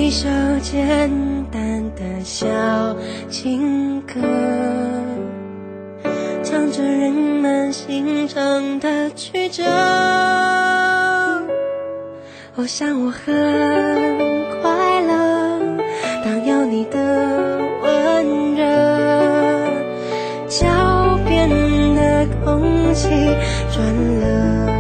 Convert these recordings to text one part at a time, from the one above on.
一首简单的小情歌，唱着人们心肠的曲折。我想我很快乐，当有你的温热，脚边的空气转了。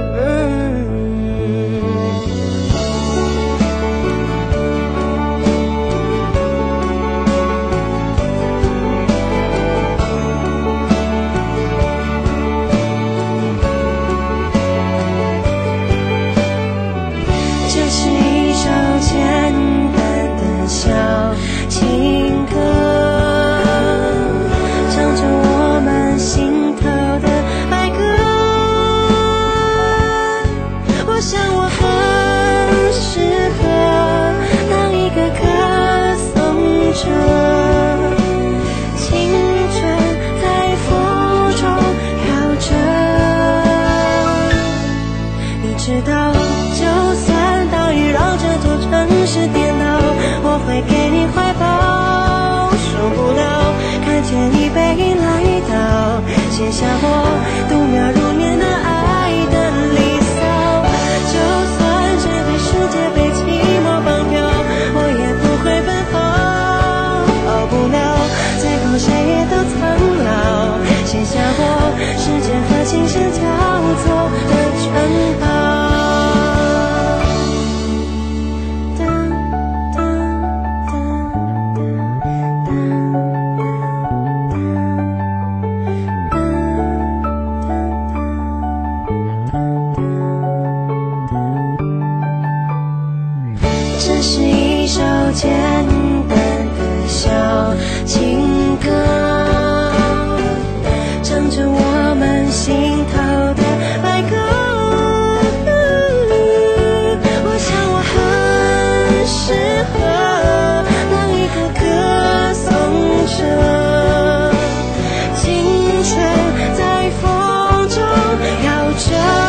知道，就算大雨让这座城市颠倒，我会给你怀抱。受不了，看见你背影来到，写下我度秒如年的爱的离骚。就算这个世界被寂寞绑票，我也不会奔跑。逃不了，最后谁也都苍老，写下我时间和琴声交错的城堡。这是一首简单的小情歌，唱着我们心头的白鸽。我想我很适合当一个歌颂者，青春在风中摇着。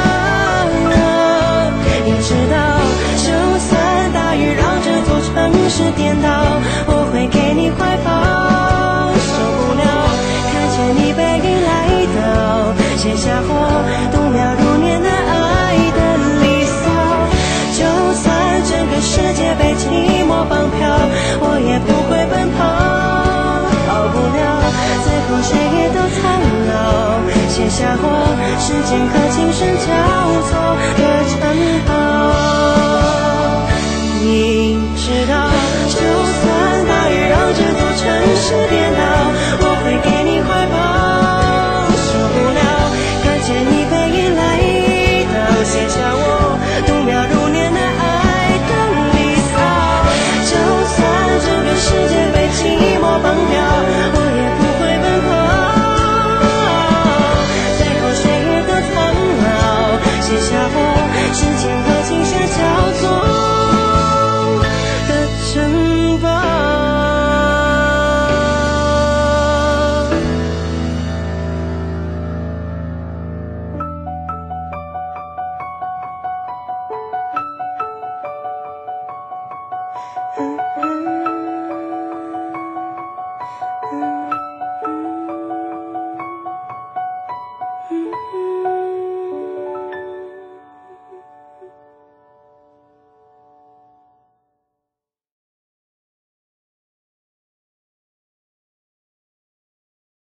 你知道，就算大雨让这座城市颠倒，我会给你怀抱。受不了，看见你背影来到，写下我度秒如年的爱的离骚。就算整个世界被寂寞绑票，我也不会奔跑。逃不了，最后谁也都苍老，写下我时间和琴声交错的城堡。你知道，就算大雨让这座城市